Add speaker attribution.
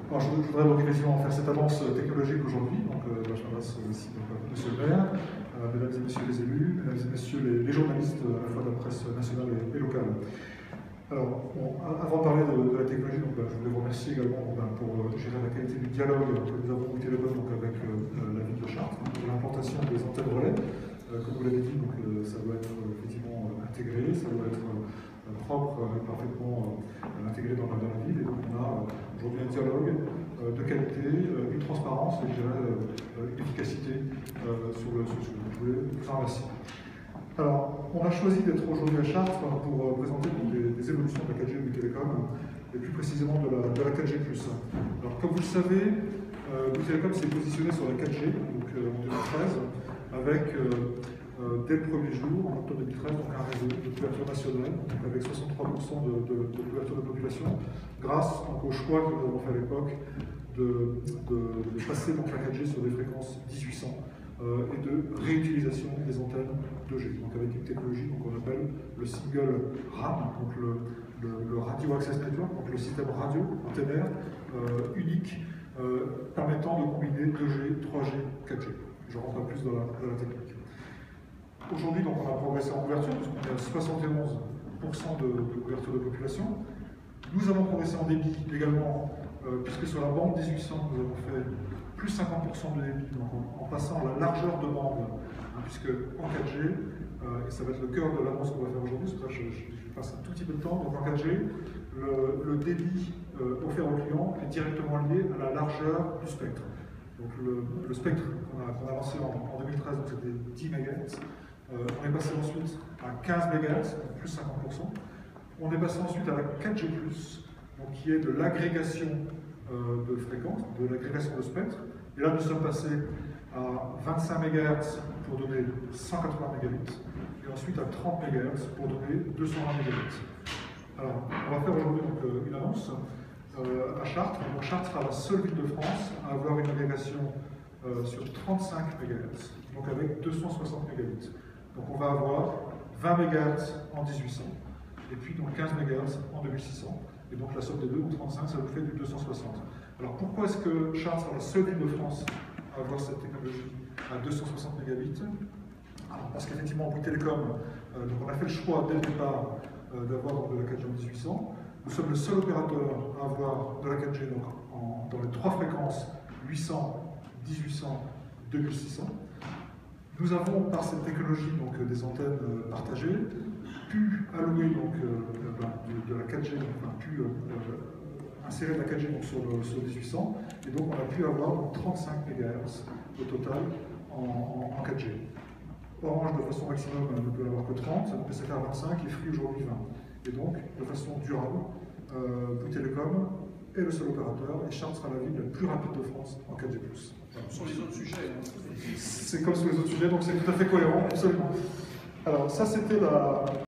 Speaker 1: Alors, je voudrais donc effectivement faire cette annonce technologique aujourd'hui. Donc, je m'adresse ici donc, à Monsieur le maire, mesdames et messieurs les élus, mesdames et messieurs les journalistes, à la fois de la presse nationale et locale. Alors, bon, avant de parler de la technologie, donc, je voulais vous remercier également pour gérer la qualité du dialogue que nous avons au téléphone avec la ville de Chartres, pour l'implantation des antennes relais. Comme vous l'avez dit, donc, ça doit être effectivement intégré, ça doit être propre et parfaitement intégré dans la ville. Et donc on a aujourd'hui un dialogue de qualité, une transparence et je dirais une efficacité sur le sujet. Je voulais vous en remercier. Alors, on a choisi d'être aujourd'hui à Chartres pour présenter des évolutions de la 4G Bouygues Telecom, et plus précisément de la 4G+. Alors, comme vous le savez, Bouygues Telecom s'est positionné sur la 4G donc, en 2013, avec dès le premier jour, en octobre 2013, donc un réseau de couverture nationale, donc avec 63% de couverture de population, grâce donc, au choix que nous avons fait à l'époque de passer donc, la 4G sur des fréquences 1800 et de réutilisation des antennes 2G, donc avec une technologie qu'on appelle le single RAM, donc le Radio Access Network, donc le système radio antennaire unique permettant de combiner 2G, 3G, 4G. Je ne rentre pas plus dans la technique. Aujourd'hui, on a progressé en couverture, puisqu'on est à 71% de couverture de population. Nous avons progressé en débit également, puisque sur la bande 1800, nous avons fait plus 50% de débit, donc en passant la largeur de bande, puisque en 4G, et ça va être le cœur de l'annonce qu'on va faire aujourd'hui, c'est pour ça que je passe un tout petit peu de temps, donc en 4G, le débit offert aux clients est directement lié à la largeur du spectre. Donc le spectre qu'on a lancé en 2013, c'était 10 MHz. On est passé ensuite à 15 MHz, donc plus 50%. On est passé ensuite à la 4G+, donc qui est de l'agrégation de fréquences, de l'agrégation de spectre. Et là, nous sommes passés à 25 MHz pour donner 180 mégabits, et ensuite à 30 MHz pour donner 220 mégabits. Alors, on va faire aujourd'hui une annonce à Chartres. Donc, Chartres sera la seule ville de France à avoir une agrégation sur 35 MHz, donc avec 260 mégabits. Donc on va avoir 20 MHz en 1800, et puis donc 15 MHz en 2600, et donc la somme des deux, ou 35, ça vous fait du 260. Alors pourquoi est-ce que Chartres sera la seule ville de France à avoir cette technologie à 260 mégabits? Alors parce qu'effectivement, Bouygues Telecom, donc on a fait le choix dès le départ d'avoir de la 4G en 1800. Nous sommes le seul opérateur à avoir de la 4G donc, dans les trois fréquences 800, 1800, 2600. Nous avons, par cette technologie donc, des antennes partagées, pu allouer donc, de la 4G, donc, pu insérer de la 4G donc, sur 1800, et donc on a pu avoir donc, 35 MHz au total en 4G. Orange, de façon maximum, ne peut avoir que 30, PCF 25 et Free aujourd'hui 20. Et donc, de façon durable, Bouygues Telecom est le seul opérateur, et Chartres sera la ville la plus rapide de France en 4G+. Voilà.
Speaker 2: Sur les autres sujets.
Speaker 1: C'est comme sur les autres sujets, donc c'est tout à fait cohérent, absolument. Alors ça c'était la...